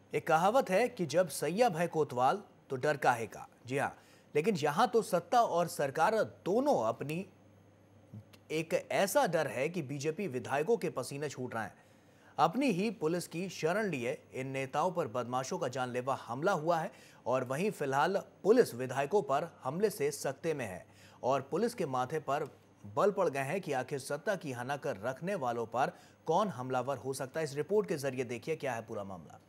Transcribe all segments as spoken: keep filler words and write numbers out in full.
एक कहावत है कि जब सैय्यद है कोतवाल तो डर काहे का। जी हाँ, लेकिन यहां तो सत्ता और सरकार दोनों अपनी एक ऐसा डर है कि बीजेपी विधायकों के पसीने छूट रहे हैं। अपनी ही पुलिस की शरण लिए इन नेताओं पर बदमाशों का जानलेवा हमला हुआ है और वहीं फिलहाल पुलिस विधायकों पर हमले से सकते में है और पुलिस के माथे पर बल पड़ गए हैं कि आखिर सत्ता की हनाकर रखने वालों पर कौन हमलावर हो सकता है। इस रिपोर्ट के जरिए देखिए क्या है पूरा मामला।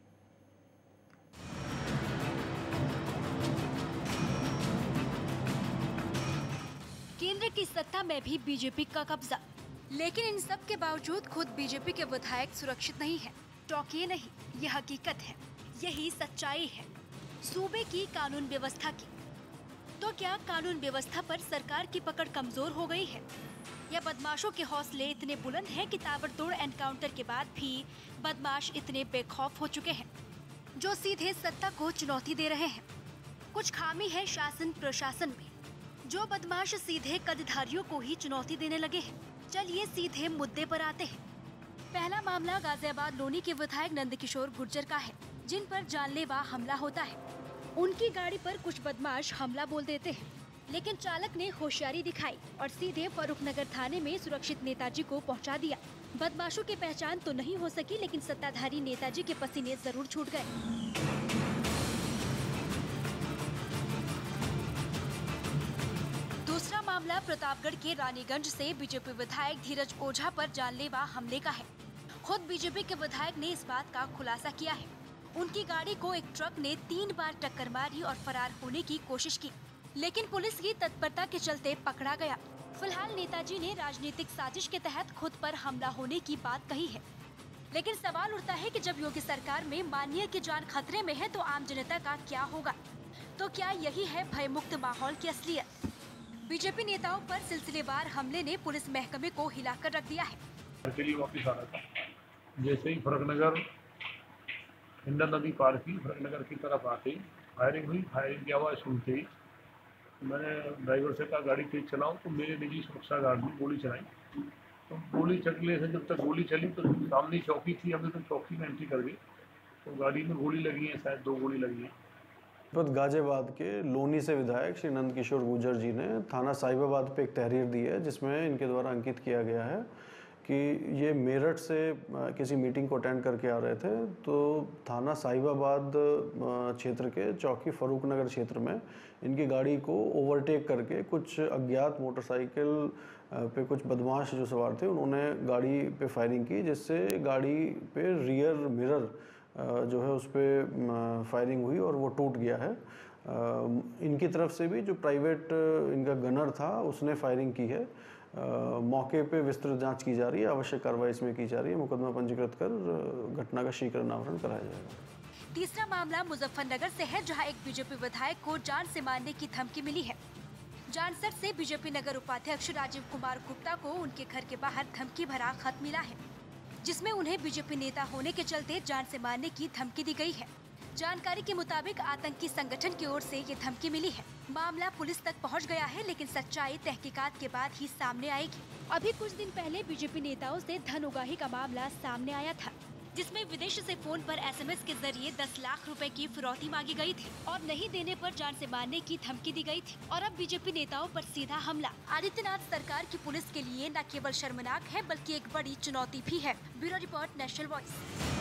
केंद्र की सत्ता में भी बीजेपी का कब्जा, लेकिन इन सब के बावजूद खुद बीजेपी के विधायक सुरक्षित नहीं है। टोकिए नहीं, ये हकीकत है, यही सच्चाई है सूबे की कानून व्यवस्था की। तो क्या कानून व्यवस्था पर सरकार की पकड़ कमजोर हो गई है या बदमाशों के हौसले इतने बुलंद हैं कि ताबड़तोड़ एनकाउंटर के बाद भी बदमाश इतने बेखौफ हो चुके हैं जो सीधे सत्ता को चुनौती दे रहे हैं। कुछ खामी है शासन प्रशासन में, जो बदमाश सीधे कदधारियों को ही चुनौती देने लगे हैं। चलिए सीधे मुद्दे पर आते हैं। पहला मामला गाजियाबाद लोनी के विधायक नंदकिशोर गुर्जर का है, जिन पर जानलेवा हमला होता है। उनकी गाड़ी पर कुछ बदमाश हमला बोल देते हैं, लेकिन चालक ने होशियारी दिखाई और सीधे फरूखनगर थाने में सुरक्षित नेताजी को पहुंचा दिया। बदमाशों की पहचान तो नहीं हो सकी, लेकिन सत्ताधारी नेताजी के पसीने जरूर छूट गए। दूसरा मामला प्रतापगढ़ के रानीगंज से बीजेपी विधायक धीरज ओझा पर जानलेवा हमले का है। खुद बीजेपी के विधायक ने इस बात का खुलासा किया है। उनकी गाड़ी को एक ट्रक ने तीन बार टक्कर मारी और फरार होने की कोशिश की, लेकिन पुलिस की तत्परता के चलते पकड़ा गया। फिलहाल नेताजी ने राजनीतिक साजिश के तहत खुद पर हमला होने की बात कही है, लेकिन सवाल उठता है कि जब योगी सरकार में माननीय की जान खतरे में है तो आम जनता का क्या होगा। तो क्या यही है भयमुक्त माहौल की असलियत? बीजेपी नेताओं पर सिलसिलेवार हमले ने पुलिस महकमे को हिलाकर रख दिया है। के लिए वापस आ रहा था, जैसे ही फरूखनगर हिंडन नदी पार की, फरूखनगर की तरफ आते ही फायरिंग हुई। फायरिंग की आवाज़ सुनते ही मैंने ड्राइवर से कहा गाड़ी तेज चलाओ, तो मेरे निजी सुरक्षा गार्ड ने गोली चलाई। तो गोली चलने से जब तक गोली चली तो सामने चौकी थी, अभी तो चौकी में एंट्री कर गई, तो गाड़ी में गोली लगी है, शायद दो गोली लगी है। गाजियाबाद के लोनी से विधायक श्री नंदकिशोर गुर्जर जी ने थाना साहिबाबाद पे एक तहरीर दी है, जिसमें इनके द्वारा अंकित किया गया है कि ये मेरठ से किसी मीटिंग को अटेंड करके आ रहे थे, तो थाना साहिबाबाद क्षेत्र के चौकी फरूखनगर क्षेत्र में इनकी गाड़ी को ओवरटेक करके कुछ अज्ञात मोटरसाइकिल पे कुछ बदमाश जो सवार थे उन्होंने गाड़ी पे फायरिंग की, जिससे गाड़ी पे रियर मिरर जो है उस पर फायरिंग हुई और वो टूट गया है। इनकी तरफ से भी जो प्राइवेट इनका गनर था उसने फायरिंग की है। मौके पे विस्तृत जांच की जा रही है, आवश्यक कार्रवाई इसमें की जा रही है। मुकदमा पंजीकृत कर घटना का शीघ्र अनावरण कराया जाएगा। तीसरा मामला मुजफ्फरनगर से है, जहां एक बीजेपी विधायक को जान से मारने की धमकी मिली है। जानसर से बीजेपी नगर उपाध्यक्ष राजीव कुमार गुप्ता को उनके घर के बाहर धमकी भरा खत मिला है, जिसमें उन्हें बीजेपी नेता होने के चलते जान से मारने की धमकी दी गई है। जानकारी के मुताबिक आतंकी संगठन की ओर से ये धमकी मिली है। मामला पुलिस तक पहुंच गया है, लेकिन सच्चाई तहकीकात के बाद ही सामने आएगी। अभी कुछ दिन पहले बीजेपी नेताओं से धन उगाही का मामला सामने आया था, जिसमें विदेश से फोन पर एसएमएस के जरिए दस लाख रुपए की फिरौती मांगी गई थी और नहीं देने पर जान से मारने की धमकी दी गई थी। और अब बीजेपी नेताओं पर सीधा हमला। आदित्यनाथ सरकार की पुलिस के लिए न केवल शर्मनाक है, बल्कि एक बड़ी चुनौती भी है। Bureau report, national voice.